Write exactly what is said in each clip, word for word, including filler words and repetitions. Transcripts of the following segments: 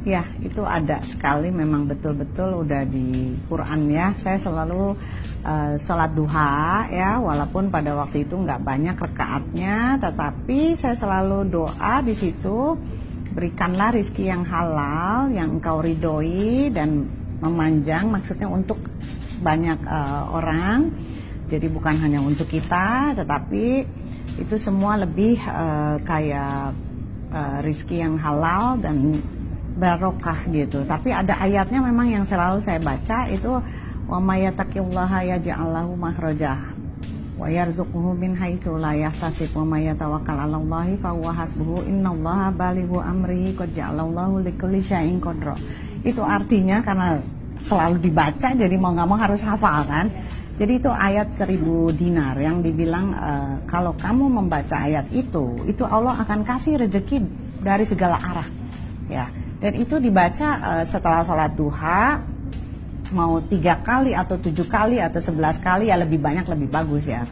Ya, itu ada sekali, memang betul-betul udah di Quran ya. Saya selalu uh, sholat duha ya, walaupun pada waktu itu nggak banyak rakaatnya, tetapi saya selalu doa di situ, berikanlah rizki yang halal, yang engkau ridhoi dan memanjang, maksudnya untuk banyak uh, orang. Jadi bukan hanya untuk kita, tetapi itu semua lebih uh, kayak uh, rizki yang halal dan barokah gitu. Tapi ada ayatnya memang yang selalu saya baca itu, wa may yattaqillaha yaj'al lahu makhraja wa yarzuqhu min haitsu la yahtasib wa may yatawakkal 'alallahi fa huwa hasbuhu innallaha balighu amrihi qad ja'alallahu likulli syai'in qadra. Itu artinya karena selalu dibaca jadi mau nggak mau harus hafal kan. Jadi itu ayat seribu dinar yang dibilang e, kalau kamu membaca ayat itu, itu Allah akan kasih rezeki dari segala arah ya. Dan itu dibaca uh, setelah sholat duha, mau tiga kali atau tujuh kali atau sebelas kali ya lebih banyak lebih bagus ya.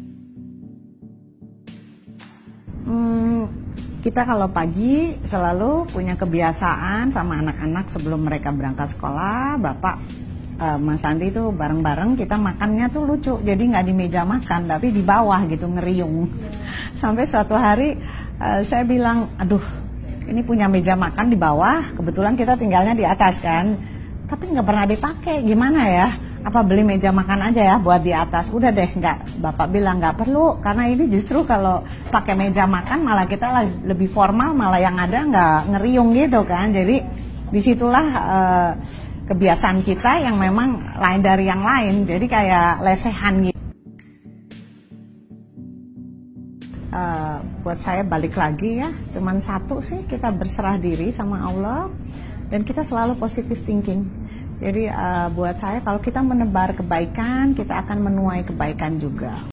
Hmm, kita kalau pagi selalu punya kebiasaan sama anak-anak sebelum mereka berangkat sekolah, Bapak uh, Mas Andi itu bareng-bareng kita makannya tuh lucu, jadi nggak di meja makan tapi di bawah gitu ngeriung. Sampai suatu hari uh, saya bilang, aduh, ini punya meja makan di bawah, kebetulan kita tinggalnya di atas kan, tapi nggak pernah dipakai, gimana ya? Apa beli meja makan aja ya buat di atas? Udah deh, nggak. Bapak bilang nggak perlu, karena ini justru kalau pakai meja makan malah kita lebih formal, malah yang ada nggak ngeriung gitu kan. Jadi disitulah uh, kebiasaan kita yang memang lain dari yang lain, jadi kayak lesehan gitu. Uh, buat saya balik lagi ya, cuman satu sih, kita berserah diri sama Allah dan kita selalu positive thinking. Jadi uh, buat saya kalau kita menebar kebaikan, kita akan menuai kebaikan juga.